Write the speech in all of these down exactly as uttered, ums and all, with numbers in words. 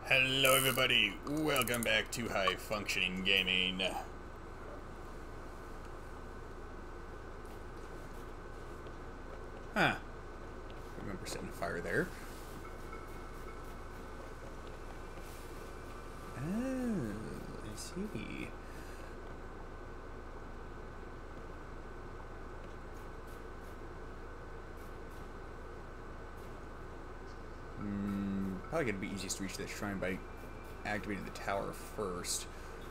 Hello everybody, welcome back to High Functioning Gaming. Huh. Remember setting a fire there. Oh, I see. Hmm, probably gonna be easiest to reach that shrine by activating the tower first.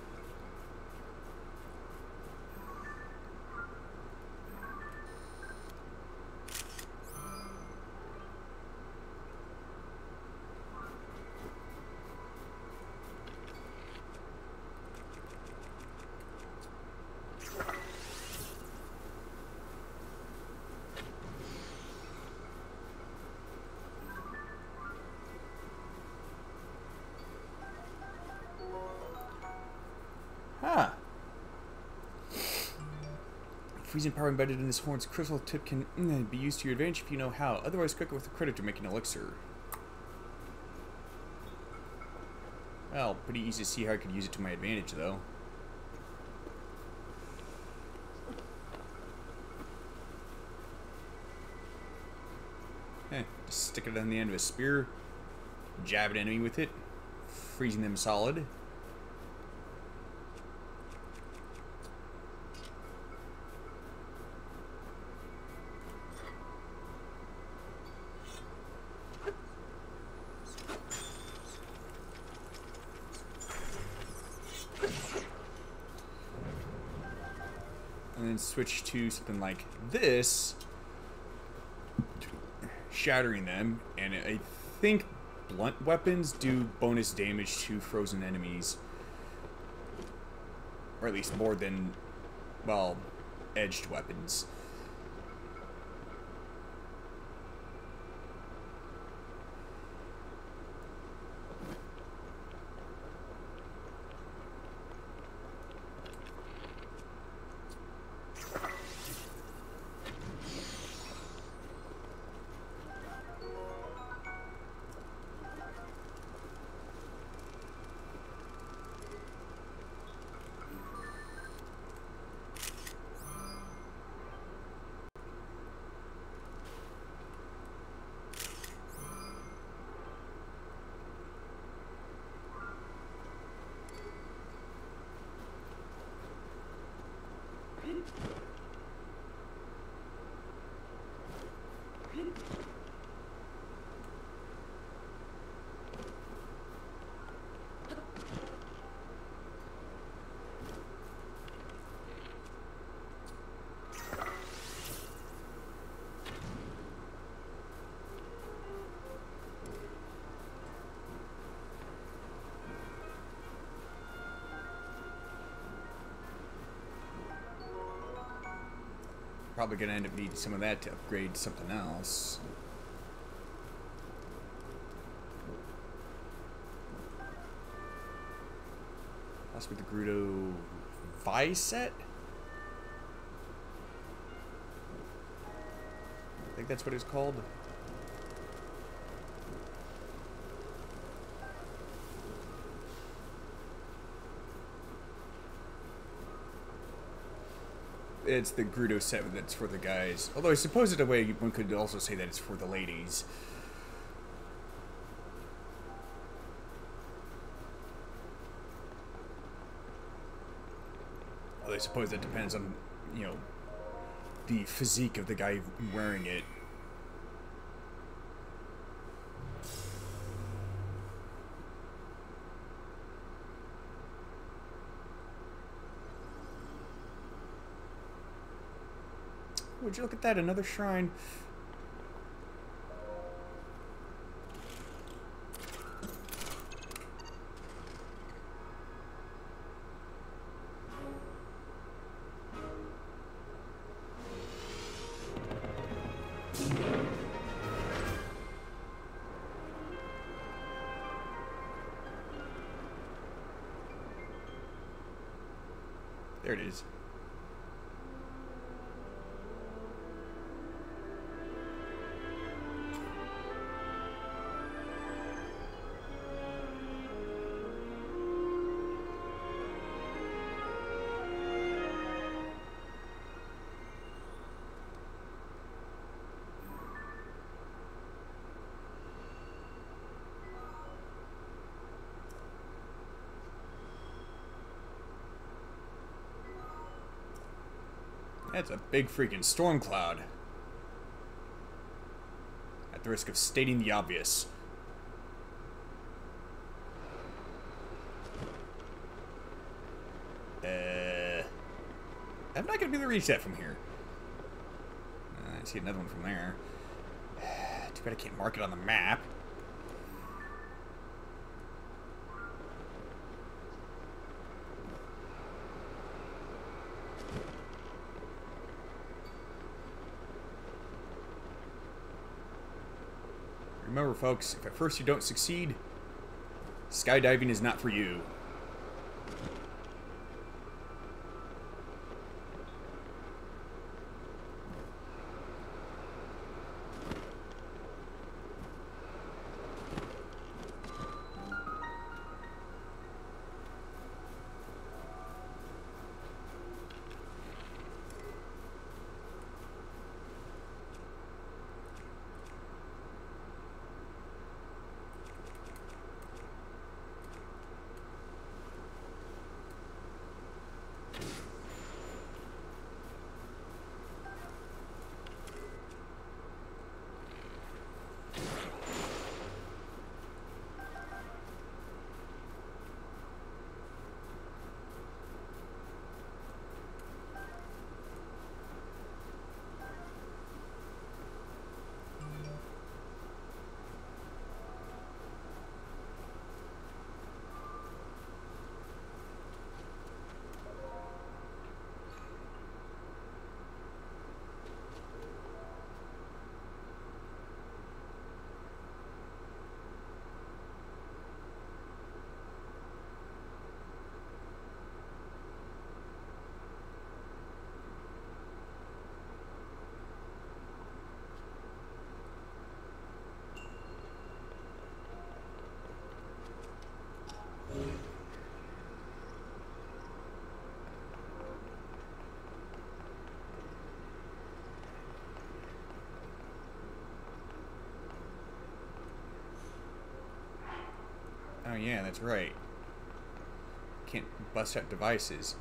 Huh. Freezing power embedded in this horn's crystal tip can mm, be used to your advantage if you know how. Otherwise, cook it with a credit to make an elixir. Well, pretty easy to see how I could use it to my advantage, though. Eh, just stick it on the end of a spear, jab an enemy with it, freezing them solid. And then switch to something like this, shattering them, and I think blunt weapons do bonus damage to frozen enemies, or at least more than, well, edged weapons. Probably gonna end up needing some of that to upgrade something else. Possibly the Grudo Vi set? I think that's what it's called. It's the Grudo set that's for the guys. Although I suppose in a way one could also say that it's for the ladies. Although I suppose that depends on, you know, the physique of the guy wearing it. Would you look at that? Another shrine. There it is. That's a big freaking storm cloud. At the risk of stating the obvious. Uh, I'm not going to be able to reach that from here. Uh, I see another one from there. Too bad I can't mark it on the map. Remember, folks, if at first you don't succeed, skydiving is not for you. Oh yeah, that's right. Can't bust out devices.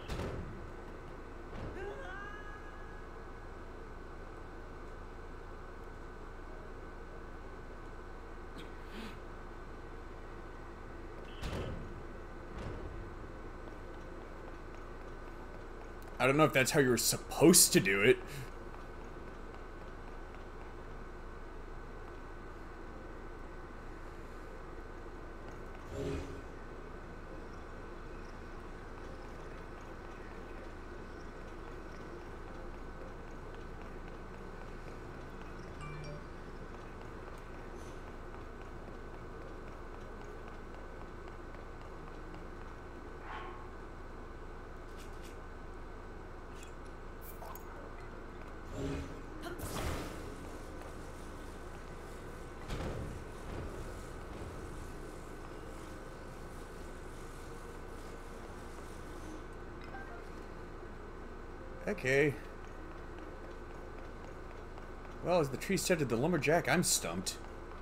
I don't know if that's how you were supposed to do it. Okay. Well, as the tree said to the lumberjack, I'm stumped.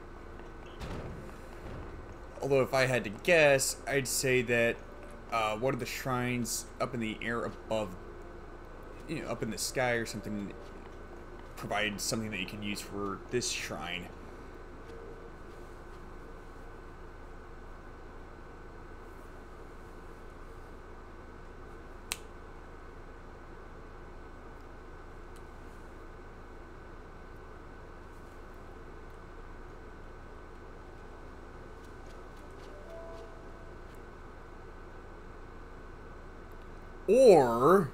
Although if I had to guess, I'd say that uh, one of the shrines up in the air above, you know, up in the sky or something, provides something that you can use for this shrine. Or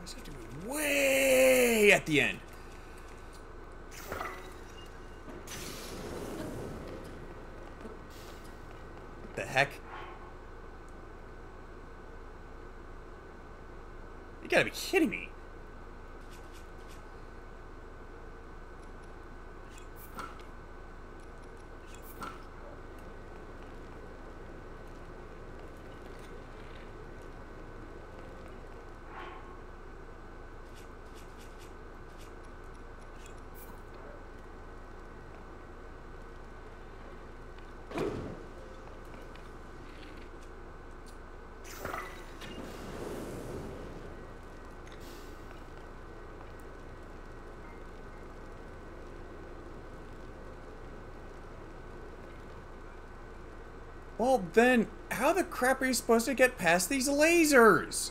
I just have to be way at the end. What the heck? You gotta be kidding me. Well, then, how the crap are you supposed to get past these lasers?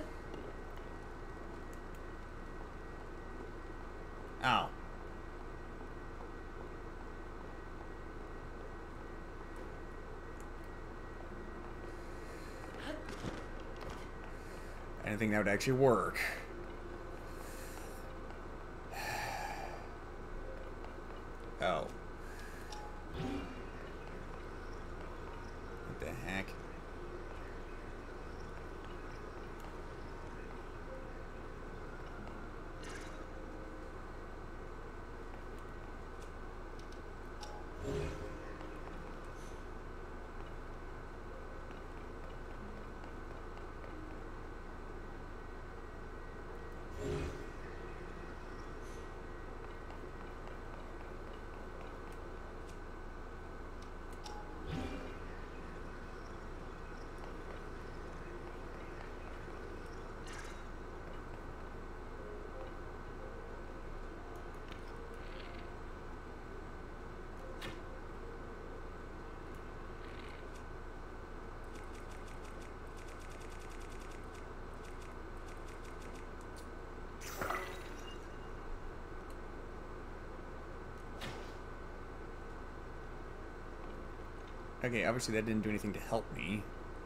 Ow. I didn't think that would actually work. Oh. What the heck? Okay, obviously that didn't do anything to help me.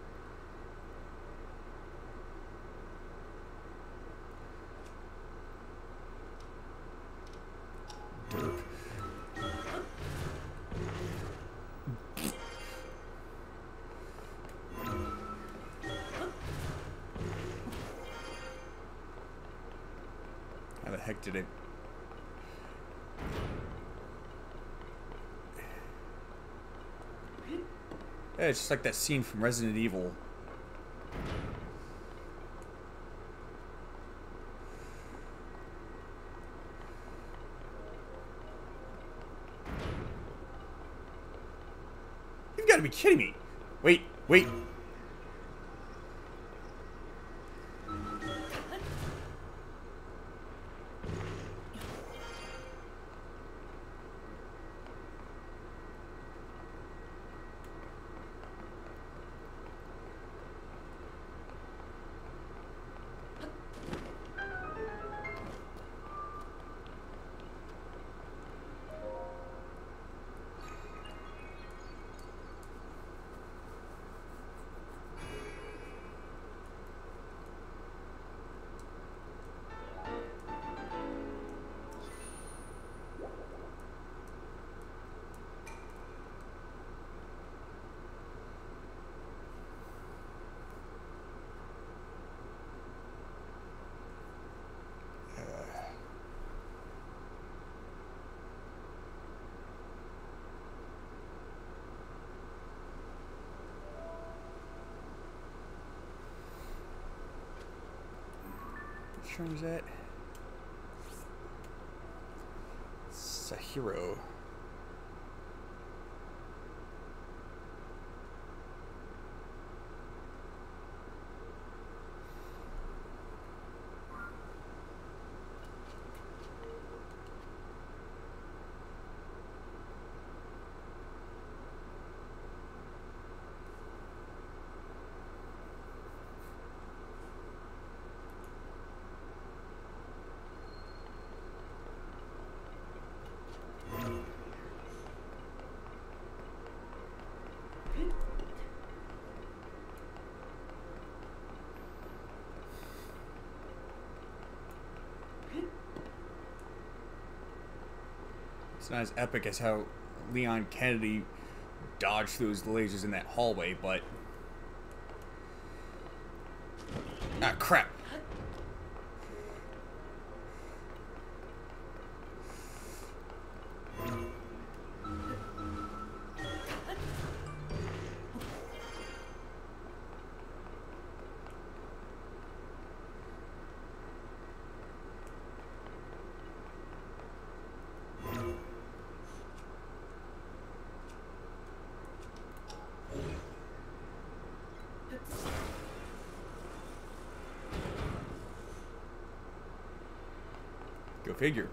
Derp. How the heck did it... Yeah, it's just like that scene from Resident Evil. You've got to be kidding me. Wait, wait. Which one is that? Sahiro. It's not as epic as how Leon Kennedy dodged those lasers in that hallway, but... Ah, crap! Go figure.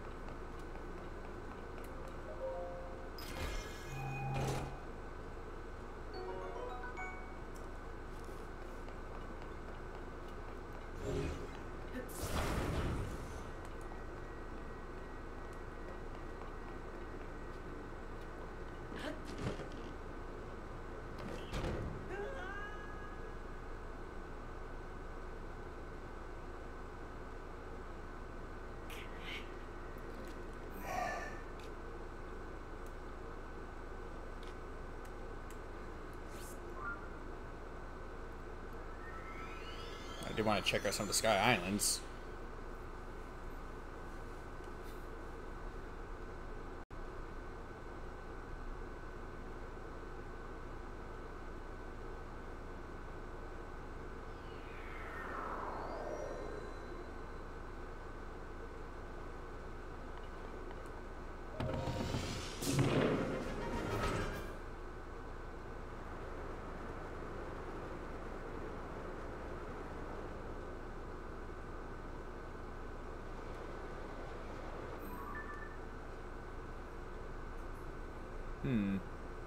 I did want to check out some of the Sky Islands. Hmm.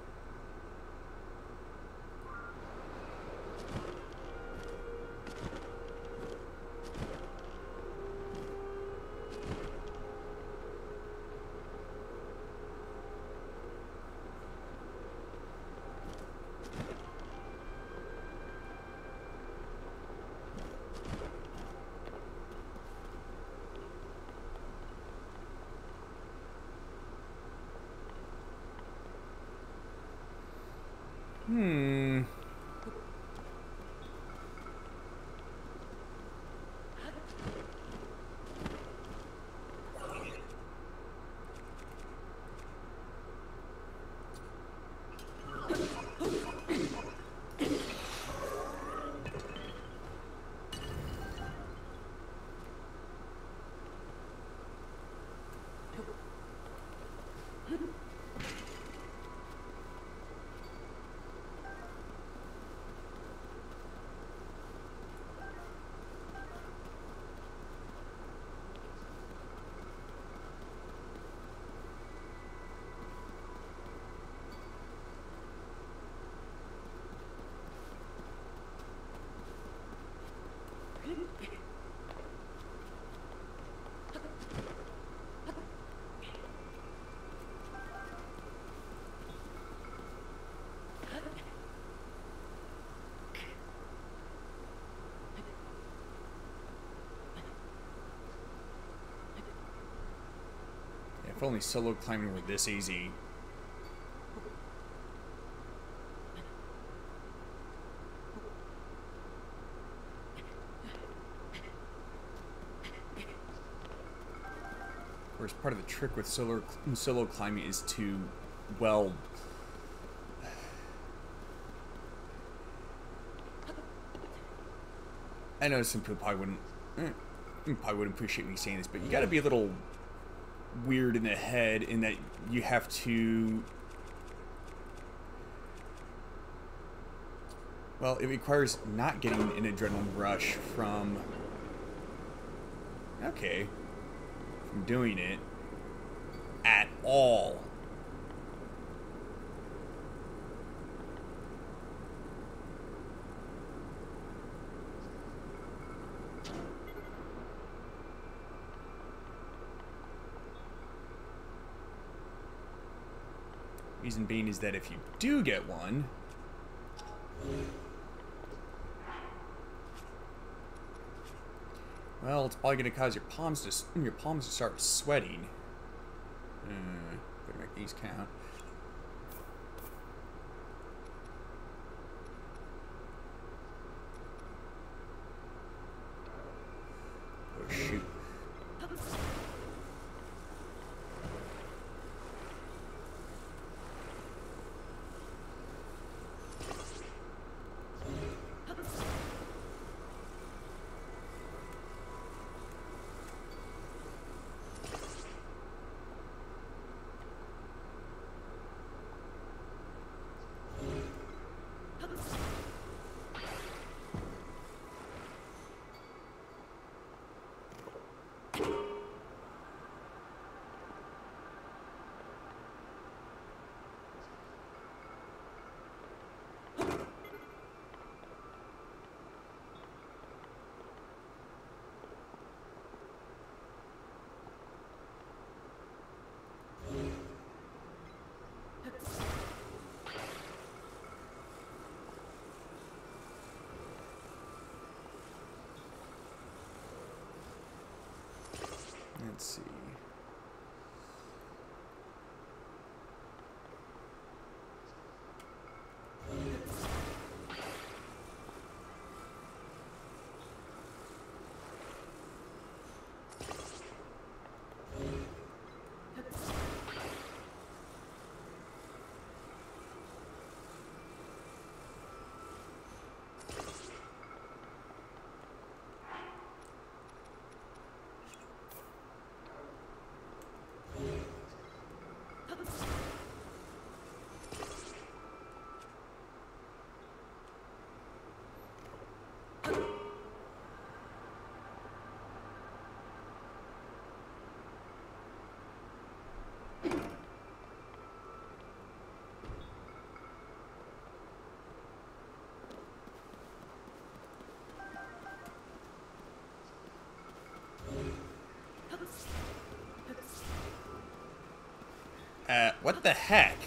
Hmm. If only solo climbing were this easy. Of course, part of the trick with solo solo climbing is to, well, I know some people probably wouldn't eh, probably wouldn't appreciate me saying this, but you got to be a little weird in the head in that you have to, well, it requires not getting an adrenaline rush from, okay, from doing it at all. Reason being is that if you do get one, well, it's probably going to cause your palms to your palms to start sweating. Uh, better these count. Oh, shoot. Let's see. Uh, what the heck?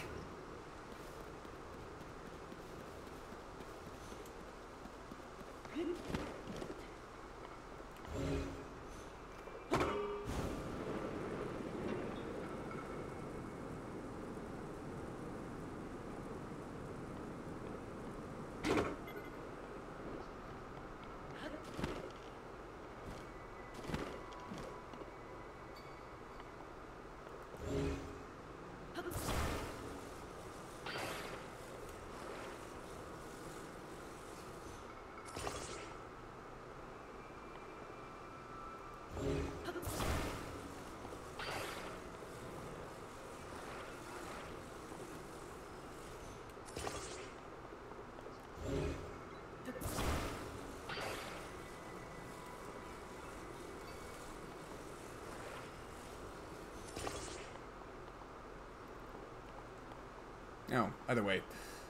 No, other way.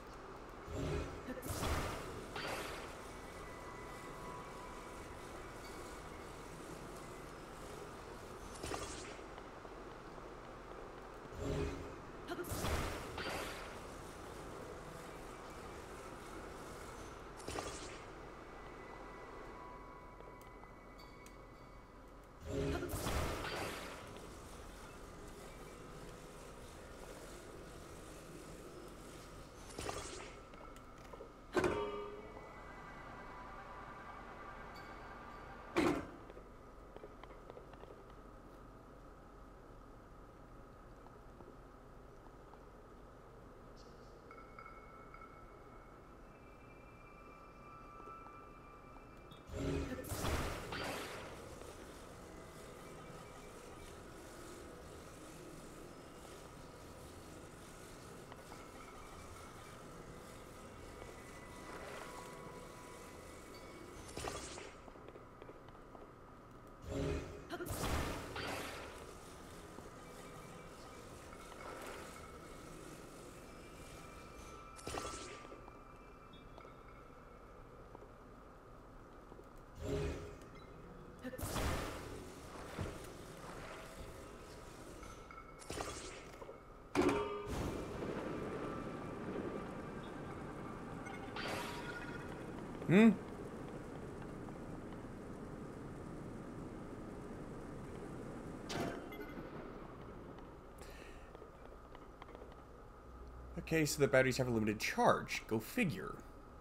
Hmm? Okay, so the batteries have a limited charge. Go figure.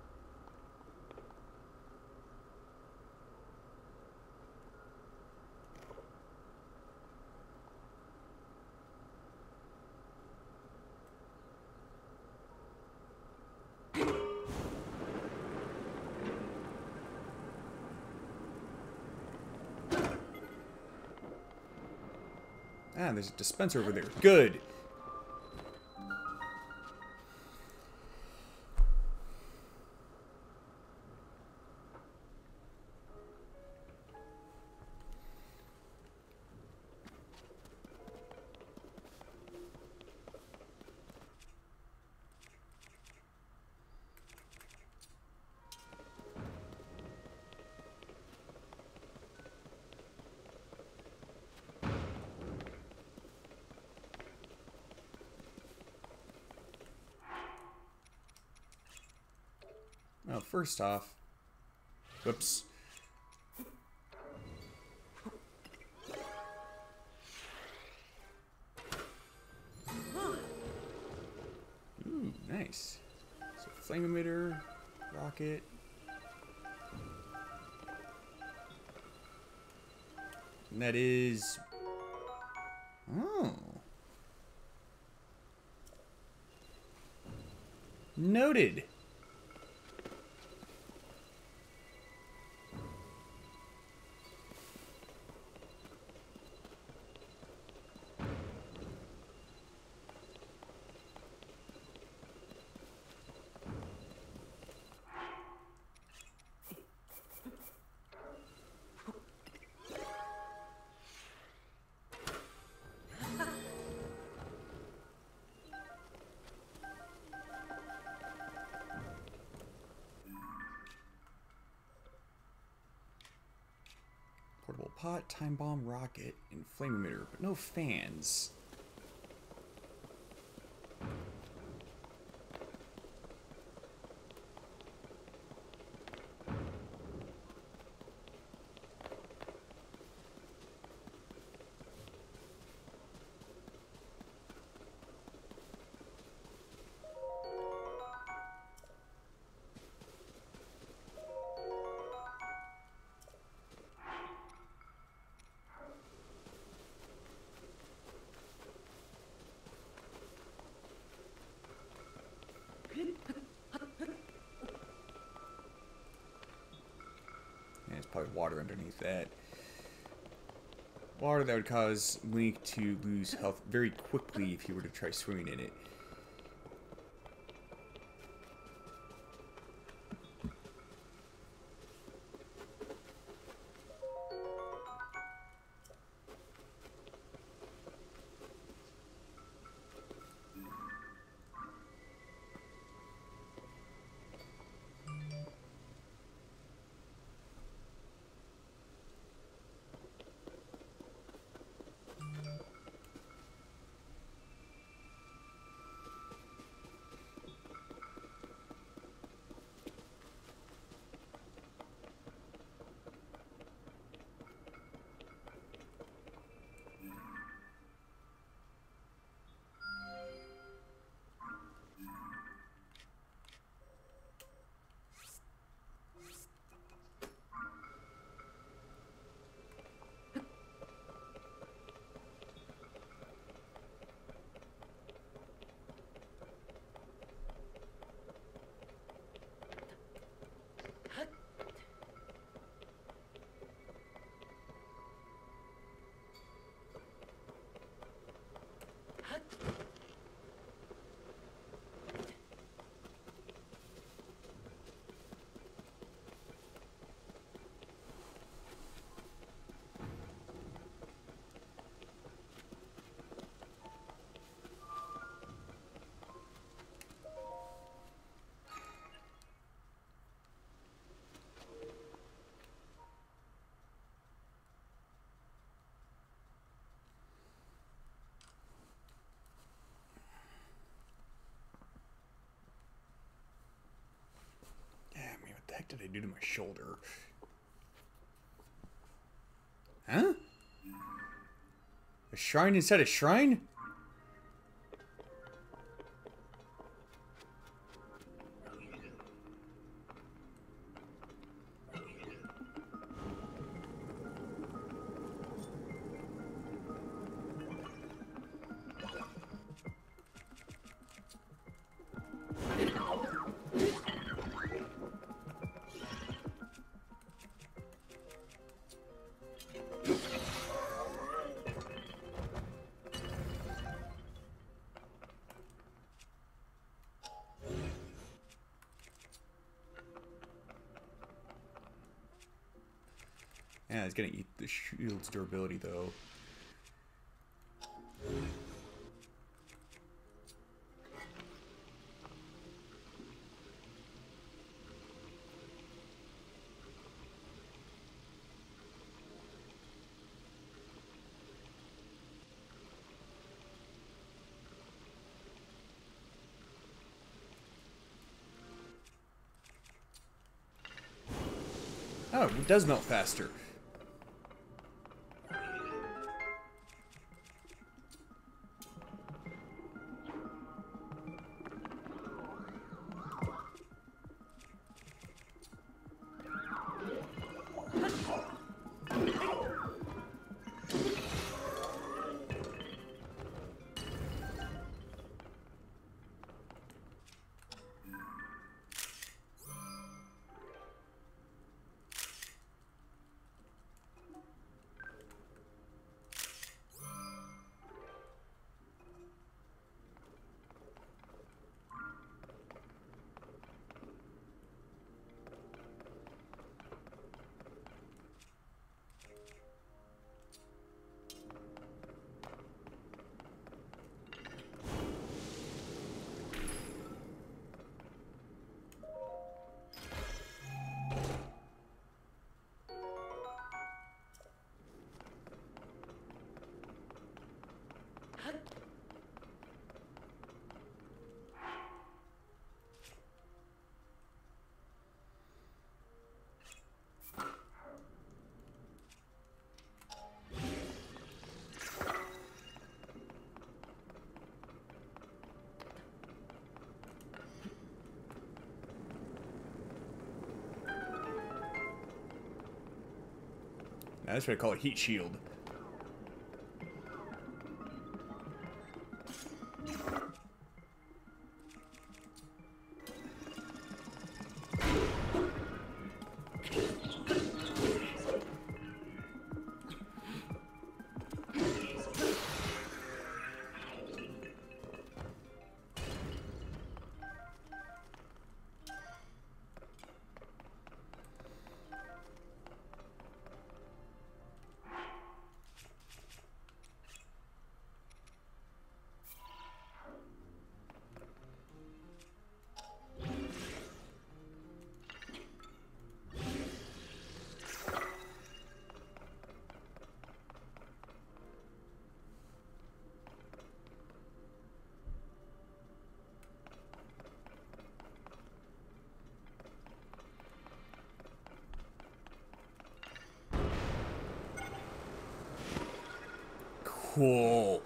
Ah, there's a dispenser over there. Good. Well, first off, whoops. Ooh, nice. So flame emitter, rocket. And that is... Oh. Noted. Portable pot, time bomb, rocket, and flame emitter, but no fans. There's probably water underneath that. Water that would cause Link to lose health very quickly if he were to try swimming in it. What the heck did I do to my shoulder? Huh? A shrine inside a shrine? Yeah, it's gonna eat the shield's durability though. Oh, it does melt faster. That's what I call a heat shield. Cool.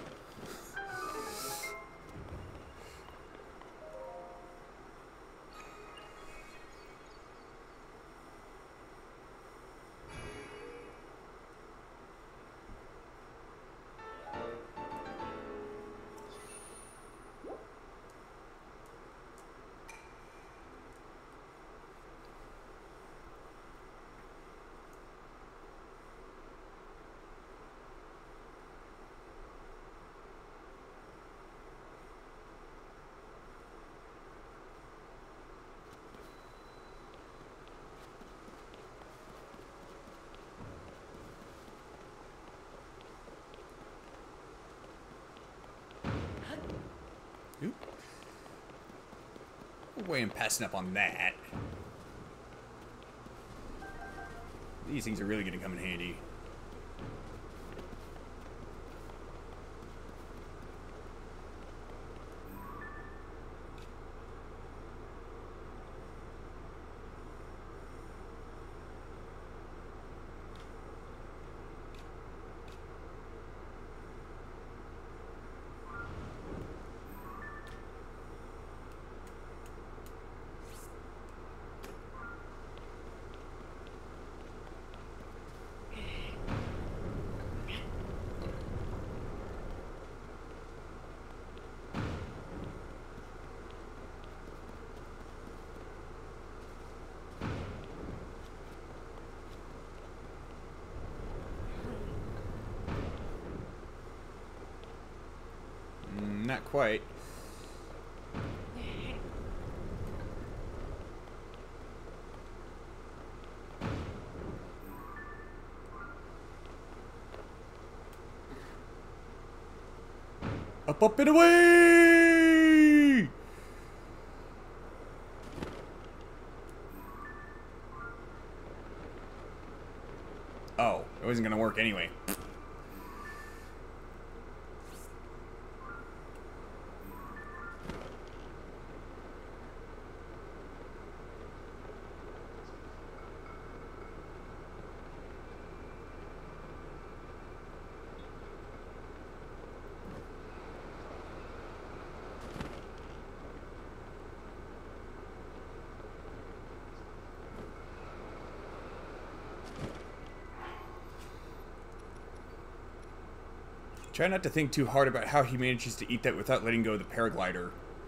Oop. No way I'm passing up on that. These things are really going to come in handy. Not quite. Up, up, and away! Oh, it wasn't gonna work anyway. Try not to think too hard about how he manages to eat that without letting go of the paraglider.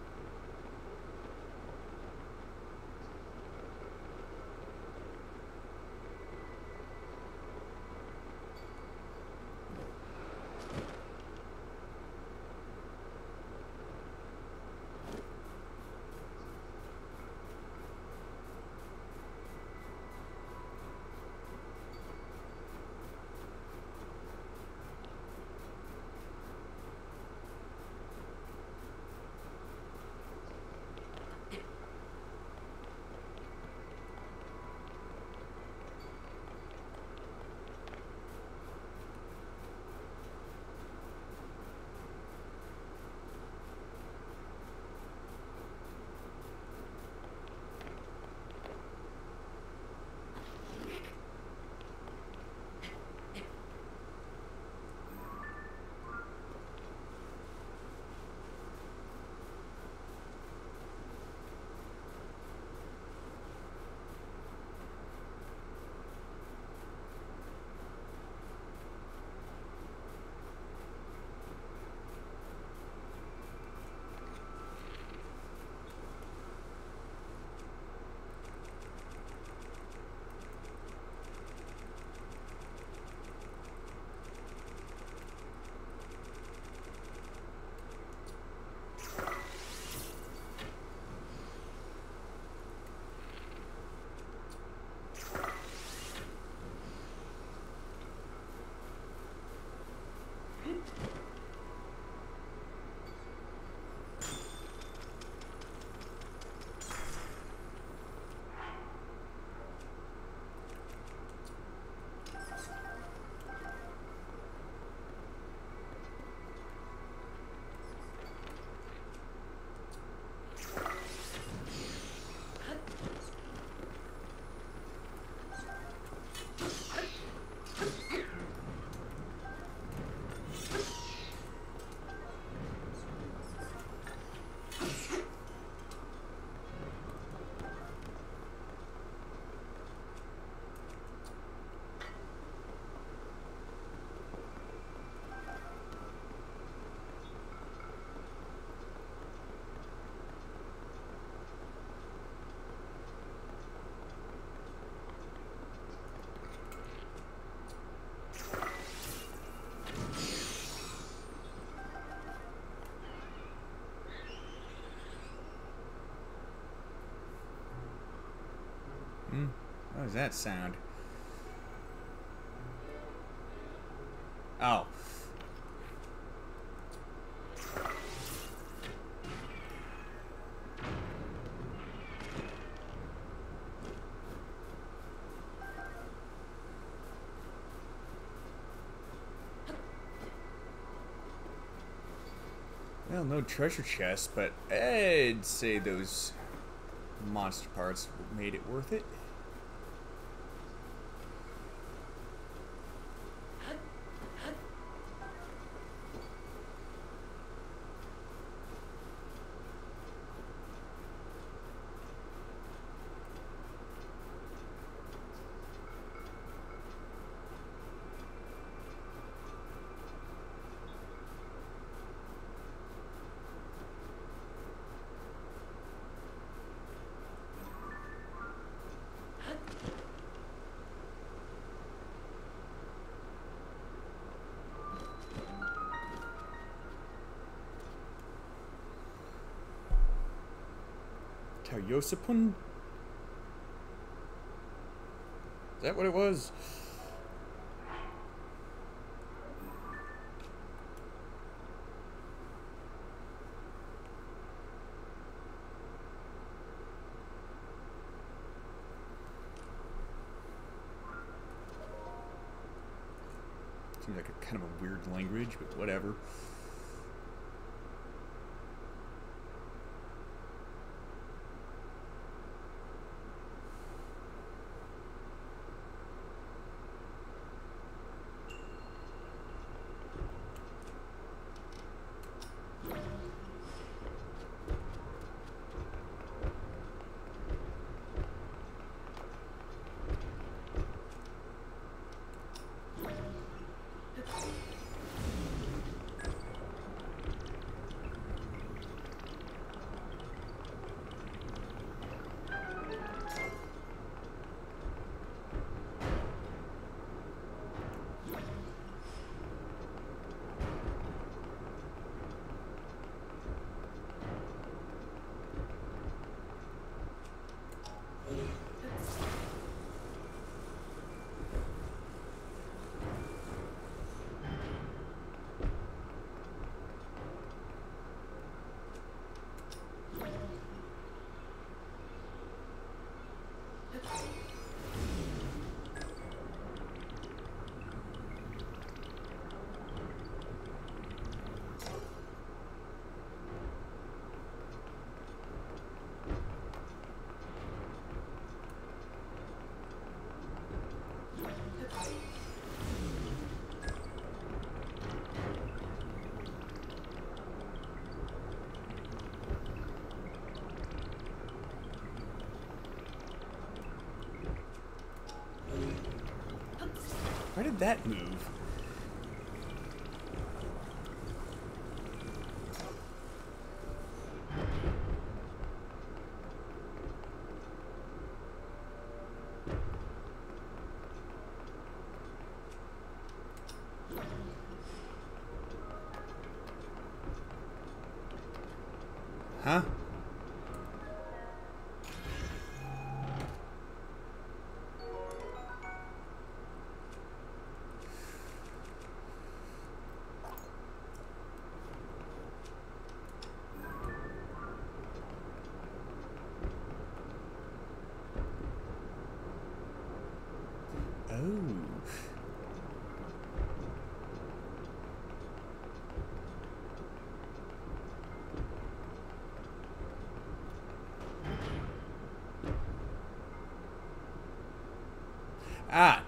Hmm. What does that sound? Oh. Well, no treasure chest, but I'd say those monster parts made it worth it. Yosipun? Is that what it was? Seems like a kind of a weird language, but whatever. Why did that move? Huh? Ah.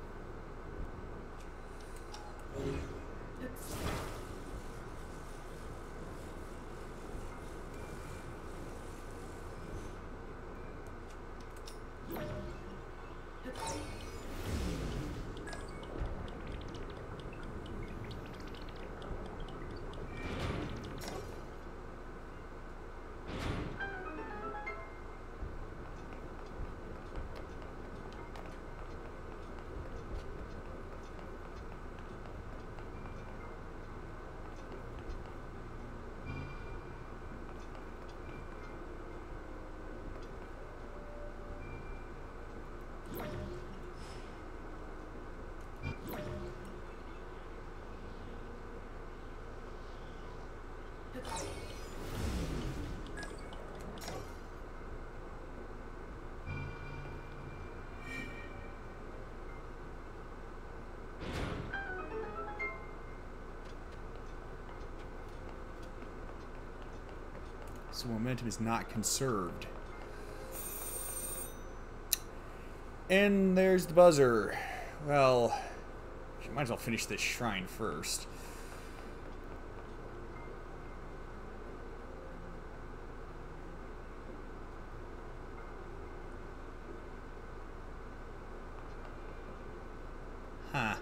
So momentum is not conserved. And there's the buzzer. Well, I might as well finish this shrine first. Huh.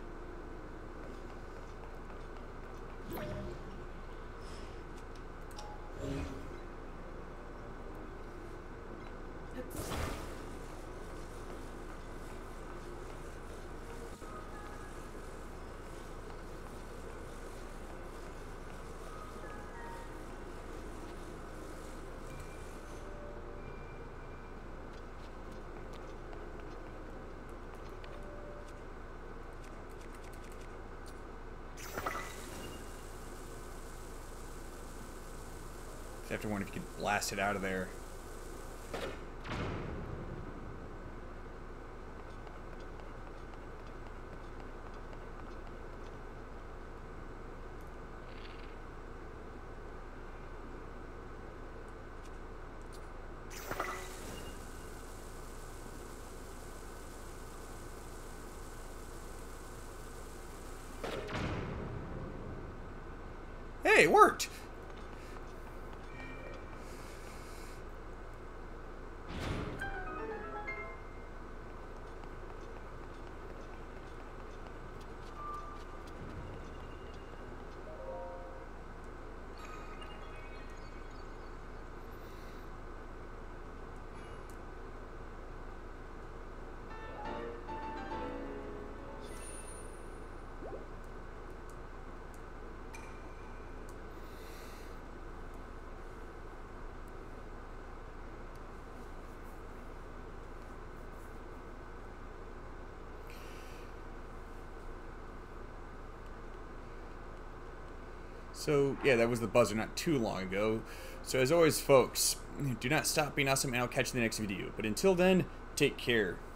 I have to wonder if you could blast it out of there. Hey, it worked! So, yeah, that was the buzzer not too long ago. So, as always, folks, do not stop being awesome, and I'll catch you in the next video. But until then, take care.